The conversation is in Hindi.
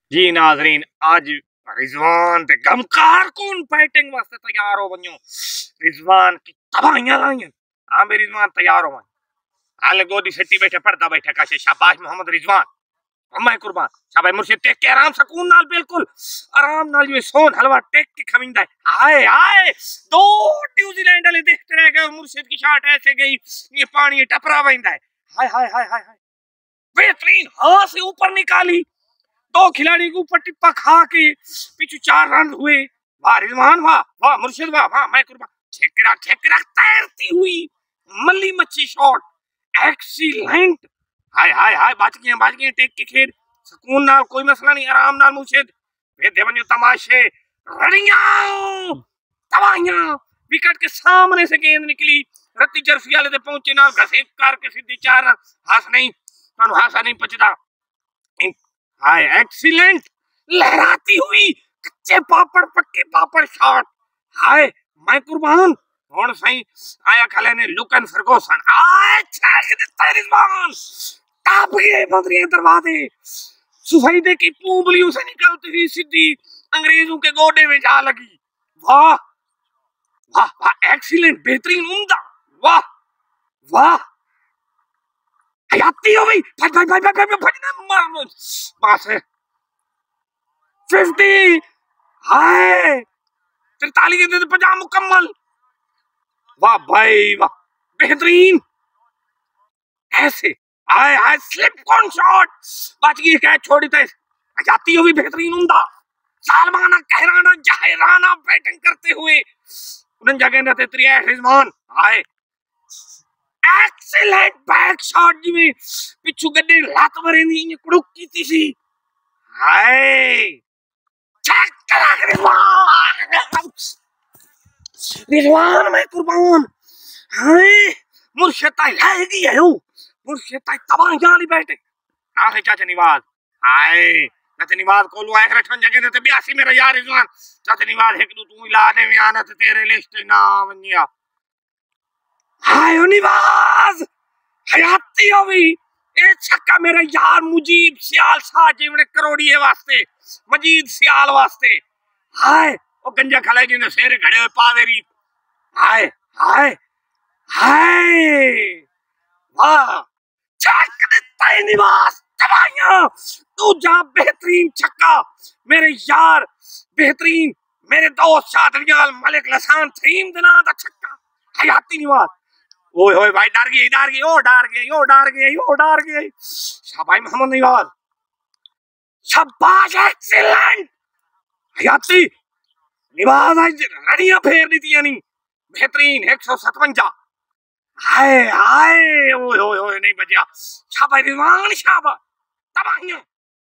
जी नाज़रीन, आज रिजवान ते गमकार कौन बैटिंग वास्ते तैयार हो वञो। रिजवान की तबाहियां लाइयां। हाँ मेरी रिजवान तैयार हो वञ। हाल गोदी सट्टी बैठे पड़दा बैठे काशे शाबाश मोहम्मद रिजवान। अम्मा कुर्बान शाबाश मुर्शिद टेक के आराम सकून नाल बिल्कुल आराम नाल ये सोन हलवा टेक के खविंदा है। हाय हाय दो न्यूजीलैंड वाले देखते रह गए। मुर्शिद की शॉट ऐसे गई ये पानी टपरा वैंदा है। हाय हाय हाय हाय हाय बेहतरीन हां से ऊपर निकाली। दो खिलाड़ी के ऊपर टिप्पा खा के पीछे 4 रन हुए। वाह रिजवान वाह वाह मुर्शिद वाह वाह मैं कुर्बान ठेकरा तैरती हुई मल्ली मच्छी शॉट एक्सीलेंट। हाय हाय हाय बाज गए टेक के खेल सुकून नाल कोई मसला नहीं आराम नाल मुर्शिद वे देवन्यो तमाशे रड़ियां तबाहियां विकेट के सामने से गेंद निकली रत्ती जर्सी वाले ते पहुंचे नाल घसे करके सीधी 4 रन। हास नहीं तानु हासा नहीं पचदा। हाय एक्सीलेंट लहराती हुई कच्चे पापड़ पक्के पापड़ शॉट। हाय मैं कुर्बान हुन सही आया खले ने लुकन फरगोसन हाय छेक दिता रिजवान टाप गए बंदरिया दरवाजे सुफैदे की पूंबलियों से निकलती हुई सीधी अंग्रेजों के गोडे में जा लगी। वाह वाह वाह एक्सीलेंट बेहतरीन उम्दा वाह वाह हयाती हो गई भाई भाई भाई भाई भजने मार पास है 50 हाय 43 के 50 मुकम्मल। वाह भाई वाह बेहतरीन ऐसे हाय हाय स्लिप कौन शॉट बच गई कैच छोड़ी थे जाती हुई बेहतरीन उम्दा सालमाना कहराना जहराना बैटिंग करते हुए उन जगह रहते त्रिया Rizwan hi excellent back shot जी में पिछू गड्डे लात मारे नहीं कुड़ुक की सी हाय चेक करा रिजवान मैं कुर्बान हाय मुर्शिद लाएगी है वो मुर्शिद तबाह जाली बैठे आखे चाचा निवाज हाय चाचा निवाज को लो एक रखन जगह ते 82 मेरा यार रिजवान चाचा निवाज एक तू ला दे में आना ते तेरे लिस्ट ना वनिया हाय निवाज हयाती होवी ए छक्का मेरा यार मुजीब सियाल शाह जीवने करोड़िए वास्ते मजीद सियाल वास्ते हाय ओ गंजा खला जी ने शेर घड़े हुए पावेरी हाय हाय हाय वाह छक्का देता है निवास तबाहियां तू जा बेहतरीन छक्का मेरे यार बेहतरीन मेरे दोस्त शादरियाल मलिक लसान थीम दिना दा छक्का हयाती निवास ओए ओए भाई डर गई ओ डर गई शाबाश मोहम्मद निवाज शाबाश एक्सीलेंट हयाती निवाज आज रड़ियां फेर दी थी यानी बेहतरीन 157 हाय हाय ओए ओए ओए नहीं बचा शाबाश रिजवान शाबाश तबाहियां